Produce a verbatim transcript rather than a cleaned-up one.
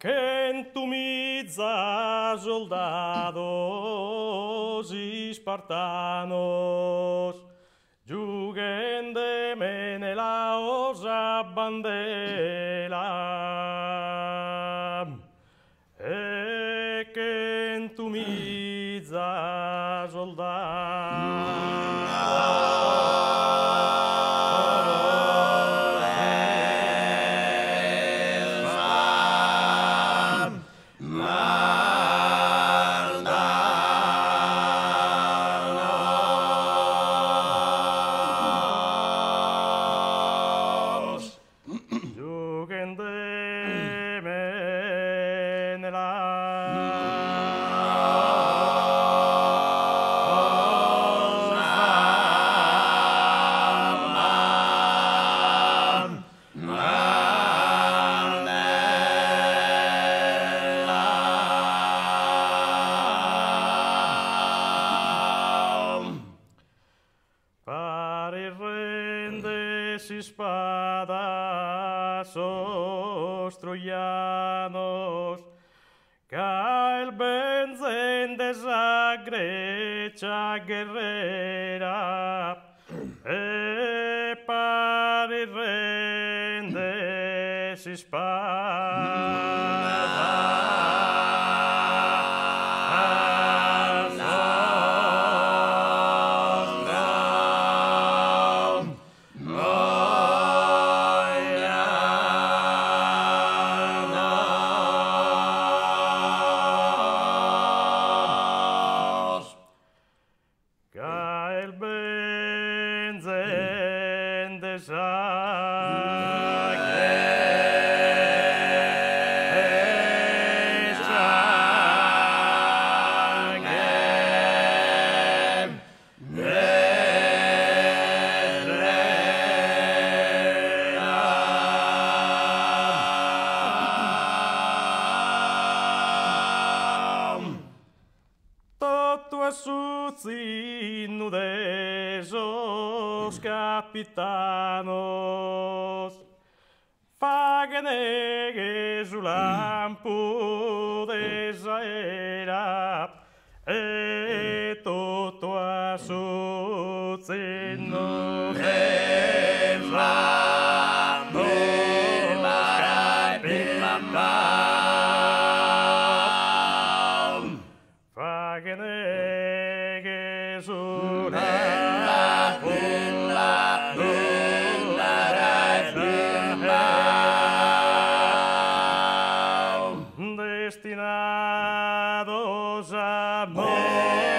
que entumiza soldados espartanos, juguen de Menelaos a bandera, e que entumiza soldados. Espadas os troyanos, cael vencen de esa grecha guerrera, e pari rendes espadas. Nudes os capitanos, faguen lampo desa era, e toto assuzzin nudes lampo capitanos, faguen destinados a morir.